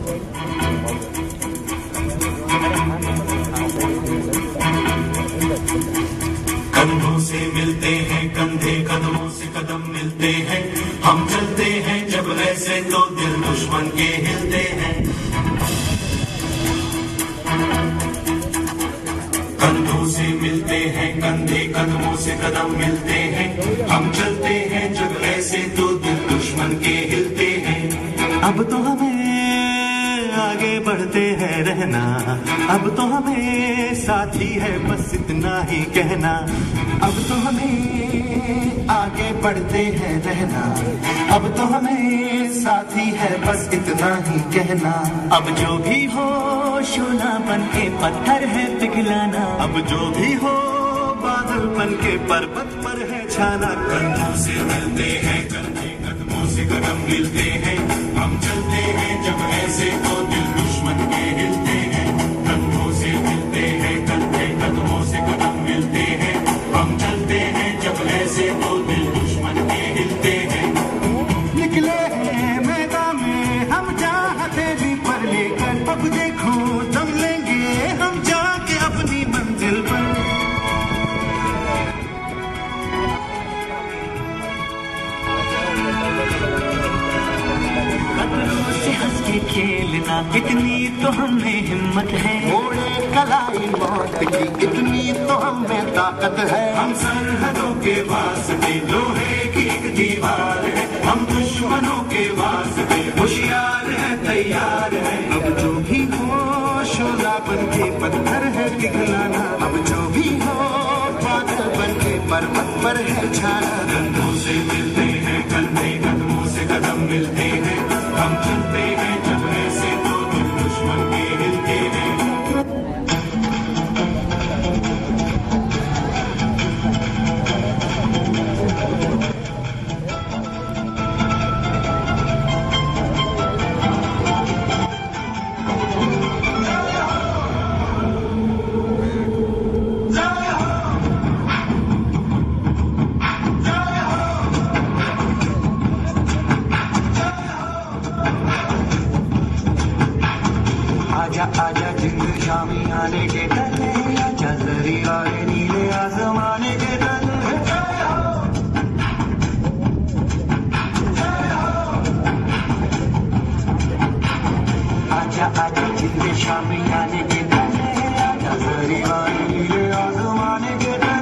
कंधों से मिलते हैं कंधे, कदमों से कदम मिलते हैं, हम चलते हैं जब ऐसे तो दिल दुश्मन के हिलते हैं। कंधों से मिलते हैं कंधे, कदमों से कदम मिलते हैं, हम चलते हैं जब ऐसे तो दिल दुश्मन के हिलते हैं। अब तो हमें आगे बढ़ते हैं रहना, अब तो हमें साथी है बस इतना ही कहना। अब तो हमें आगे बढ़ते हैं रहना, अब तो हमें साथी है बस इतना ही कहना। अब जो भी हो शोला बन के पत्थर है पिघलाना, अब जो भी हो बादल बन के पर्वत पर है छाना। कंधों से मिलते हैं कंधे, कदमों से कदम मिलते हैं, हम चलते हैं जब ऐसे तो दिल दुश्मन के हिलते हैं। कंधों से मिलते हैं कंधे, कदमों से कदम मिलते हैं, हम चलते हैं जब ऐसे तो दिल दुश्मन के हिलते हैं। निकले हैं मैदान में हम चाहते भी पर लेकर, अब देखो दम लेंगे हम जाके अपनी मंजिल पर। हंस के खेलना इतनी तो हमें हिम्मत है, मोड़े कलाई मौत की इतनी तो हमें ताकत है। हम सरहदों के वास्ते लोहे की एक दीवार है, हम दुश्मनों के वास्ते होशियार है तैयार है। अब जो भी हो शोला बन के पत्थर है पिघलाना, अब जो भी हो बादल बन के पर्वत पर है छाना। कंधों से मिलते हैं कंधे, कदमों से कदम मिलते हैं, हम चलते हैं जब ऐसे तो दिल दुश्मन के हिलते हैं। आजा आजा जिंद शामी आने के तले, आजा जरी वाले नीले आसमाने के तले। आजा आजा जिंद शामी आने के तले, आजा जरी वाले नीले आसमाने के तले।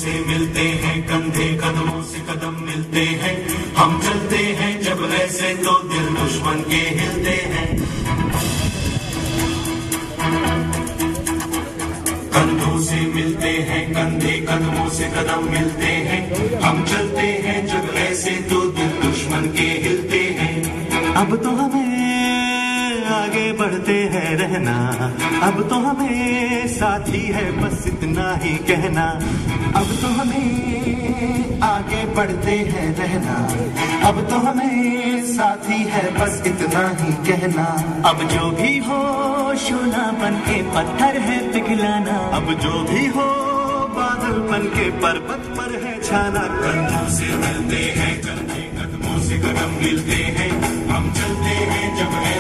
से मिलते हैं, कंधे कदमों से कदम मिलते हैं, हम चलते हैं जब ऐसे तो दिल दुश्मन के हिलते हैं। कंधों से मिलते हैं, कंधे कदमों से कदम मिलते हैं, हम चलते हैं जब ऐसे तो दिल दुश्मन के हिलते हैं। अब तो हमें आगे बढ़ते हैं रहना, अब तो हमें साथी है बस इतना ही कहना। अब तो हमें आगे बढ़ते हैं रहना, अब तो हमें साथी है बस इतना ही कहना। अब जो भी हो शोला बन के पत्थर है पिघलाना, अब जो भी हो बादल बन के पर्वत पर है छाना। कंधों से मिलते हैं, कंधे कदमों से कदम मिलते हैं, हम चलते हैं जब